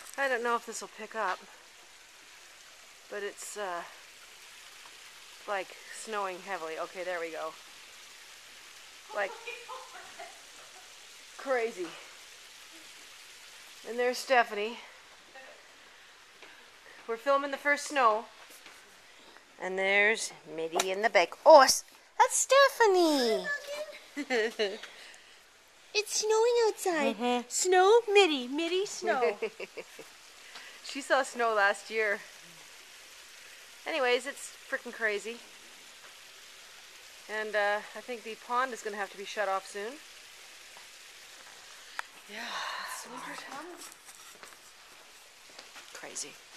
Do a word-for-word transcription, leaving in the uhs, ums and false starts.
I don't know if this will pick up, but it's uh, like snowing heavily. Okay, there we go. Like crazy. And there's Stephanie. We're filming the first snow. And there's Mitty in the back. Oh, that's Stephanie. It's snowing outside. Mm-hmm. Snow, Mitty, Mitty, snow. She saw snow last year. Anyways, it's freaking crazy. And uh, I think the pond is going to have to be shut off soon. Yeah, it's winter time. Crazy.